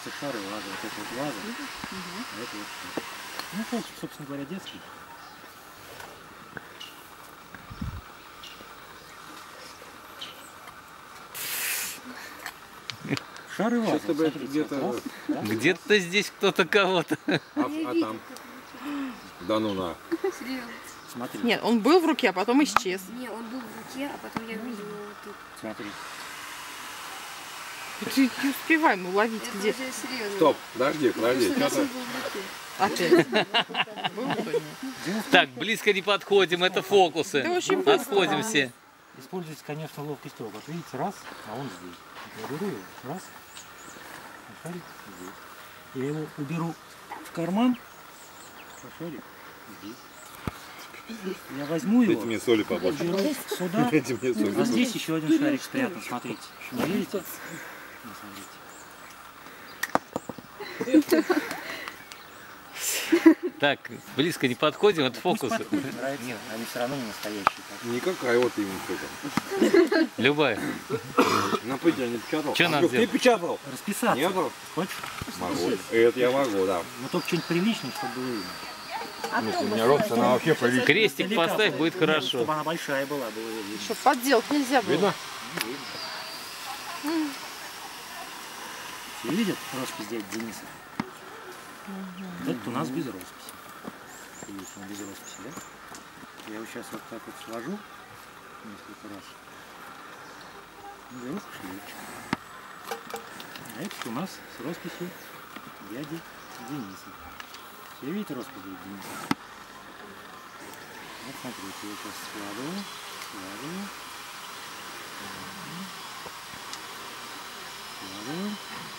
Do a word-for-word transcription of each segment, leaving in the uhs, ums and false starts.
называется шары ваза. Вот это вот ваза, угу. А это вот шар. Ну, фокус, собственно говоря, детский. Шары ваза. Где-то да? Где-то здесь кто-то кого-то. А, а там? Да ну на. Смотри. Нет, он был в руке, а потом исчез. Не, он был в руке, а потом я видела его вот тут. Смотри. Ты не успеваем уловить, это где. Стоп, подожди, подожди. Опять. Так, близко не подходим, это фокусы. Отходим все. Используйте, конечно, ловкость рук. Вот видите, раз, а он здесь. Я беру его, раз, а шарик здесь. Я его уберу в карман, а шарик здесь. Я возьму его, Дайте мне соли побольше. уберу сюда, Дайте мне соли. а здесь еще один шарик спрятан, смотрите. Не видите? Не, смотрите. Так, близко не подходим, это фокусы. Нет, они все равно не настоящие. Никакая вот именно это. Любая. На пыте я не печатал. Что надо Андрюх, ты делать? печатал? Расписаться. Нет? Хочешь? Могу. Это я могу, да. Но только что-нибудь приличное, чтобы было видно. Если у меня рост, она вообще приличная. Крестик поставь, будет хорошо. Чтобы она большая была, было видно. Чтобы подделать нельзя было. Видно? Все видят роспись дяди Дениса? Угу. Этот у нас без росписи. Видите, он без росписи, да? Я его сейчас вот так вот сложу несколько раз. Беру шляпочку. А это у нас с росписью дяди Дениса. Все видите роспись дяди Дениса? Вот смотрите, я сейчас складываю, складываю. Складываю.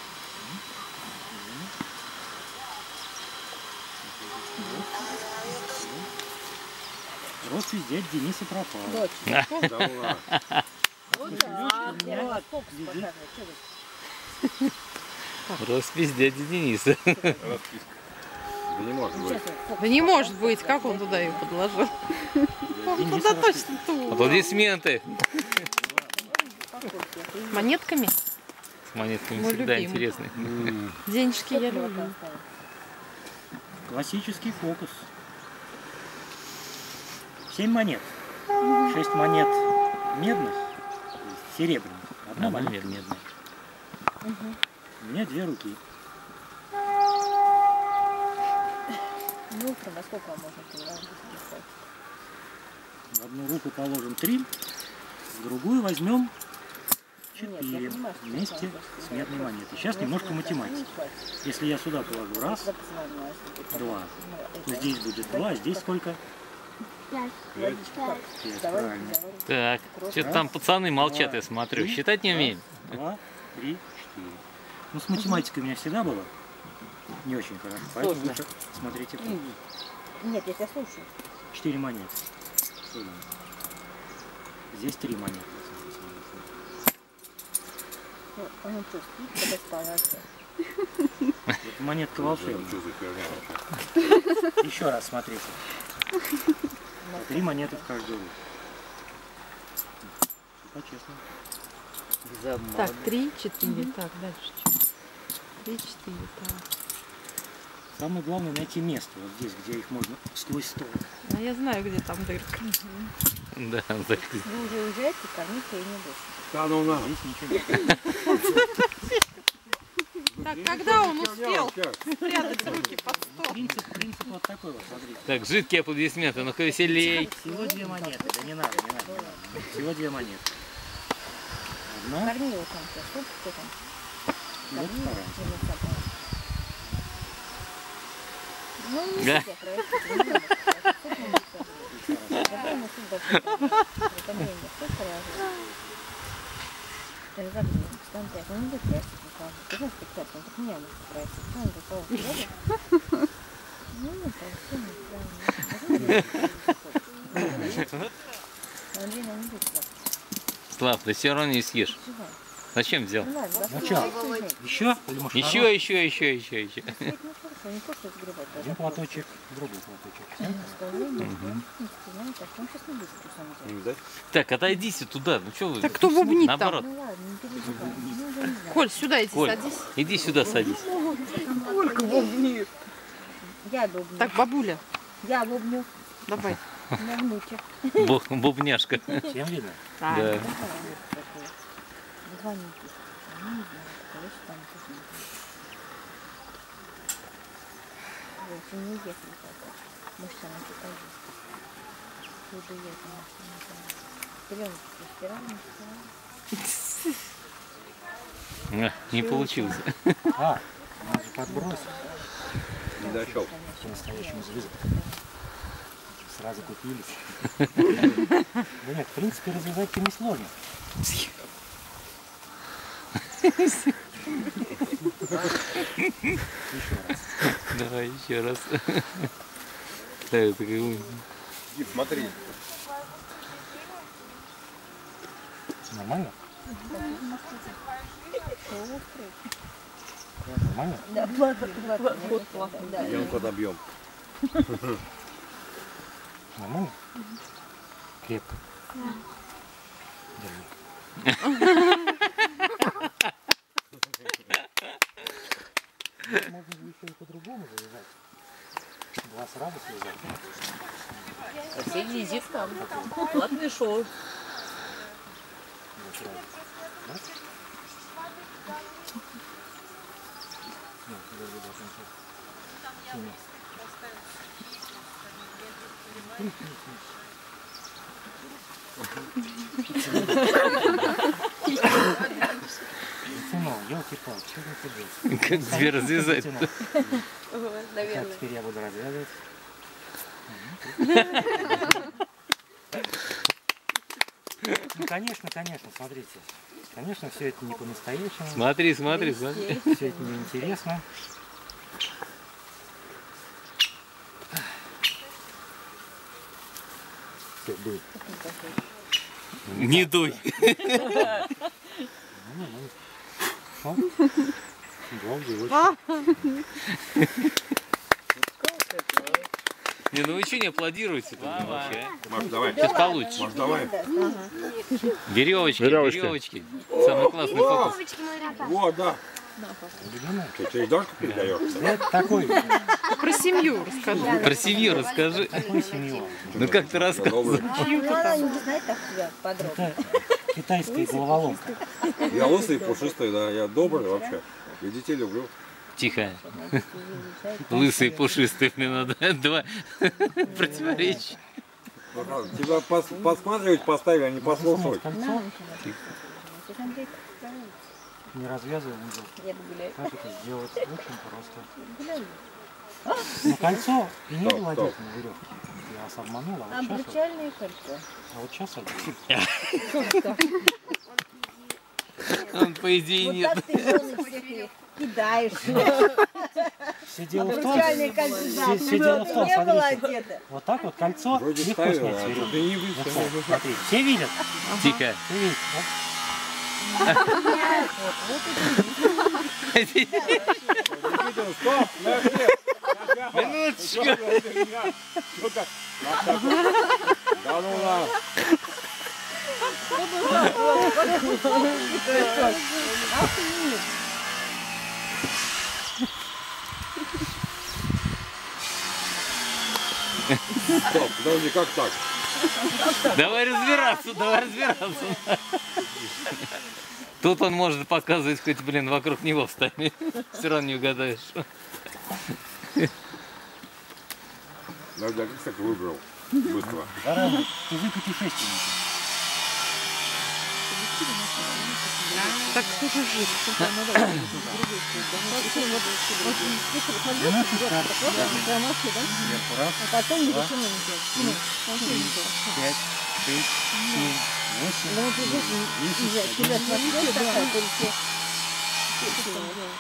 Роспись дяди Дениса пропала. Да ладно. Роспись дяди Дениса. Да не может быть. Да не может быть, как он туда ее подложил? Он туда точно ту. Аплодисменты. Монетками? С монетками Мой всегда любимый. интересны. Денежки я люблю. Классический фокус. Семь монет. Шесть монет медных, серебряных. Одна Одна монета медная. У меня две руки. Ну, во сколько можно писать? В одну руку положим три, в другую возьмем четыре вместе с медной монетой. Сейчас немножко математики. Если я сюда положу раз, два, то здесь будет два, а здесь сколько? Пять. Пять, правильно. Так, что-то там пацаны молчат, я смотрю. Считать не умеем. Два, три, четыре. Ну, с математикой у меня всегда было не очень хорошо, поэтому лучше смотрите. Нет, я тебя слушаю. Четыре монеты. Здесь три монеты. Он что, спит, когда спалась? Это монетка волшебная. Еще раз смотрите. Три монеты в каждую руку. По-честному. Так, три, четыре. Так, дальше что? Три, четыре. Так. Самое главное найти место вот здесь, где их можно сквозь стол. А я знаю, где там дырка. Да, так. Вы уже уезжаете, кормите и не больше. Да ну на. Здесь ничего нет. Так, когда он успел спрятать руки под стол? Принцип, принцип вот такой вот, смотрите. Так, жидкие аплодисменты, ну-ка веселей. Всего две монеты. Да не надо, не надо, не надо. Всего две монеты. Одна. Корми его там, что кто там? И вот вторая. Ну, не Да. все, проверьте. Давай ему сюда. Это мне сколько раз? Это как же, встань пять, он не будет красить никого. Ты знаешь, как красить, он так меня может красить. Что он такого хлеба? Ну, это все неправильно. Андрей, он не будет красить. Слав, ты все равно не съешь. Зачем взял? Ну ладно, Ну да. что, еще? Или может Еще, народ? еще, еще, еще, еще. Ну хорошо, не кушай сгребать даже. Один платочек, другой платочек. Всё? Оставление, да. Ну, знаете, так, он сейчас не будет вкусом делать. Да? Так, отойдите туда. Ну что вы? Так кто бубнит там? Наоборот. Ну ладно, не переживай. Ну, я не знаю. Коль, сюда иди, Коль, садись. иди сюда садись. Я бубню. Так, бабуля, Я бубню. давай. У меня внучек. Бу- Бубняшка. Всем видно? Да. Два не пишут. Ну, не знаю, короче, там какие-то. В общем, не ехали пока. Может, она что-то есть. Буду я, конечно, не знаю. Пеленочки стирала, не стирала. А, Не получилось. А, надо же подбросить. Не дошел. По-настоящему звезд. Сразу купились. Да нет, в принципе, развязать-то несложно. Еще раз. Давай еще раз. Да, это как бы- Иди, смотри. Нормально? Нормально? Да, платно, платно. Да, да. Идем подобьем. Нормально? Крепко. Держи. Можно же еще и по-другому завязать. Два сразу связать. Соседний визит там. Платное шоу. Два сразу. Да? Нет, подожди, до конца. Сильно. Затянул, елки-палки, что ты делаешь? Как тебе развязать-то? Так, теперь я буду развязывать. Ну, конечно, конечно, смотрите. Конечно, все это не по-настоящему. Смотри, смотри, смотри. Все это неинтересно. Все, дуй. Не дуй. Вот. Долгий, очень. Не, ну вы что не аплодируете там вообще? Маш, давай. Сейчас получится. Маш, давай. Веревочки, Веревочки. веревочки. Самый классный фокус. Вот, да. Любимая? Что, через дошку передаешь? Это такой, Про семью расскажи. Про семью расскажи. такой семью. Ну как ты рассказываешь? Ну, она не знает так тебя подробно. Это китайская головоломка. Я лысый, пушистый, да. Я добрый вообще. Я детей люблю. Тихо. Лысый, пушистый, мне надо два противоречия. Тебя пос- посматривать поставили, а не послушать. Кольцо Сейчас Андрей справится. не развязываем узел. Я бы гуляю. Как это сделать? Очень просто. Гуляю. Ну, кольцо и не Стоп, было стоп. одето на веревке. Я вас обманул, а вот сейчас, вот, Обручальное кольцо. а вот сейчас одет. Он, по идее, Вот нет. так ты жены всех и кидаешь. Все дело в том, Обручальное кольцо. все, все дело в том, Не было смотрите, одето. вот так вот кольцо Вроде легко ставил, снять а с тут веревки. и не вышло. Вот так, смотри, все видят? Тихо. Все видят, да? Стоп! Минуточку. Да ну на! Стоп, подожди, как так? Давай разбираться, давай разбираться. Тут он может показывать, хоть, блин, вокруг него встань. Все равно не угадаешь. Подожди, а как так выбрал? Быстро. Заранее, ты вы путешественники. Так что же жить? двенадцать карт. Сверху раз, А потом не Два. решим не делать. пять, шесть, семь, восемь, Ну, вот здесь нельзя. Тебя смотреть, такая только.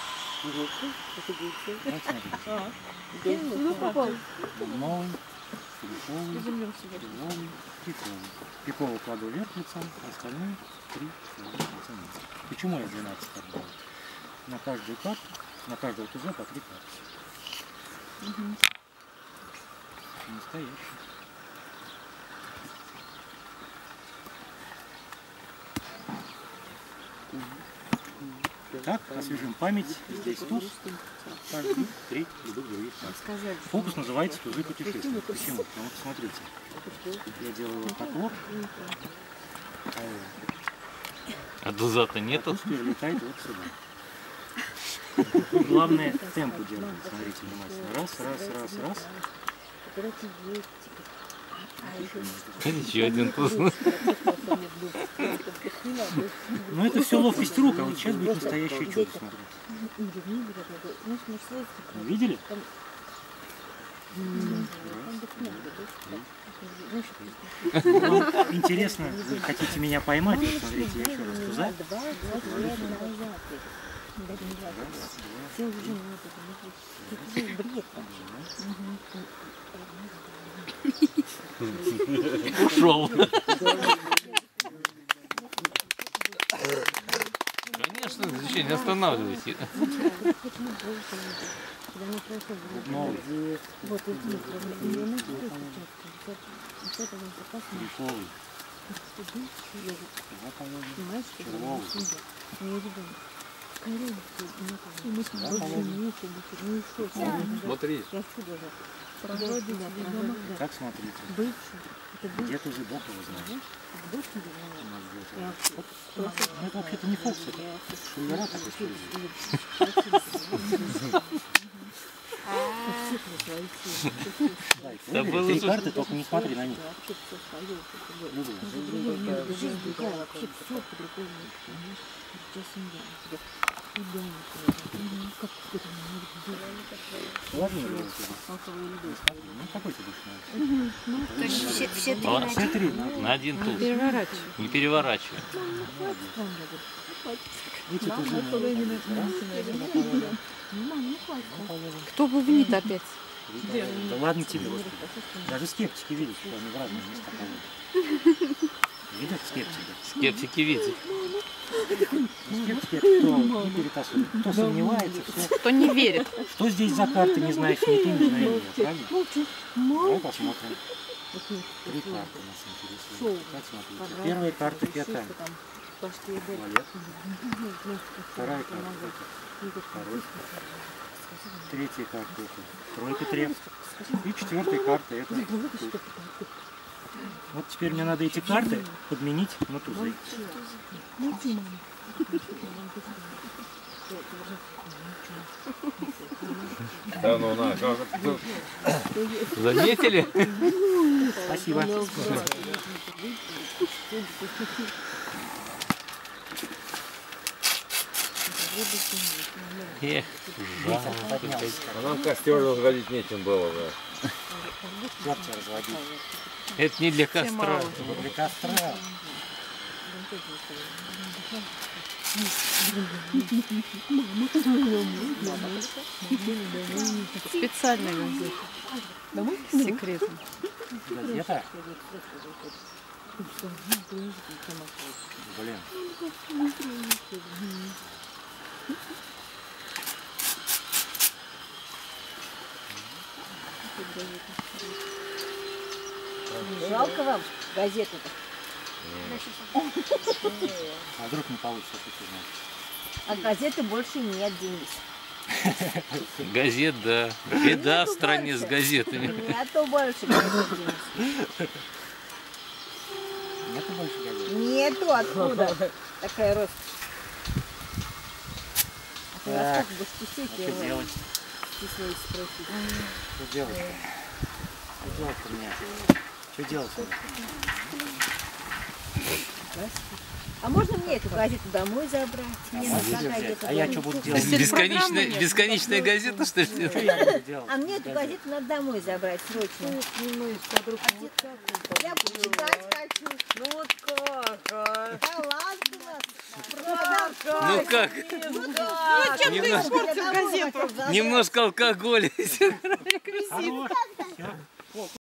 вот смотрите. Ну, попал. Новый, финиковый, пиловый, пиковый. Пиковый кладу вверх лицом, остальные три оценить. Почему я двенадцать карт делаю? На каждую карту, на каждого туза по три карты. Угу. Настоящий. Так, освежим память. Здесь туз. Каждый, три, любых других карт. Фокус называется тузы путешествия. Почему? Потому что смотрите, я делаю вот так вот, А туза-то а нету? туз перелетает вот сюда. Тут главное темпу делать. Смотрите внимательно. Раз, раз, раз, раз. Еще один туз. Ну это все ловкость рук, а вот сейчас будет настоящее чудо. Смотрите. Видели? Вам интересно, вы хотите меня поймать? Вот смотрите, я еще раз туза. Ушел. Конечно, зачем не останавливайся. Новый. Вот это Пиковый. понимаешь, что Червовый. не ребенок. Смотри. Как смотрите? Где тузы, Бог его знает. У нас будет. Вот, ну, это вообще-то не фокус, это шулера такой использует. Да Три было же- карты, только не смотри на них. Ладно, ну какой ты будешь? То есть все, все три А, на Все три, да? На один туз. Переворачивай. Не переворачивай. Эти тузы Кто бубнит опять? да ладно тебе, Господи. Даже скептики видят, что они в разные места ходят. Видят скептики? Скептики видят. Скептики, кто не перетасует, кто сомневается, все. Кто не верит? Что здесь за карты, не знаешь ни ты, не знаю я, правильно? Давай посмотрим. Три карты нас интересуют. Как смотрите? Первая карта пятая. Валет. Вторая карта это король. Третья карта это тройка треф. И четвертая карта это туз. Вот теперь мне надо эти карты подменить на тузы. Да ну на, как это? Заметили? Спасибо. Эх, жалко. А нам костер разводить нечем было, да. Дегтя разводить. Это не для костра. мало. Для костра. Специальная газета. Секретно. Газета? Блин. Жалко вам газету-то. А вдруг не получится, как ты знаешь. А газеты больше нет, Денис. Газет, да. Беда в стране с газетами. Нету больше газет, Денис. Нету больше газет? Нету, откуда такая роскошь. А ты Так, насколько будешь пустить а что его? делать? Стесняюсь спросить. Что делать? Что делать-то мне? Что делать? А можно мне эту газету домой забрать? Мне нужна газета А я домой. что буду делать? Бесконечная, бесконечная газета, что ли? Что я буду делать? А мне эту газету надо домой забрать срочно. Я почитать хочу. Ну вот как, а? Да ладно вас. Правда. Ну как? Ну чем ты Немножко- испортил газету? Немножко алкоголя. Хорош. Всё.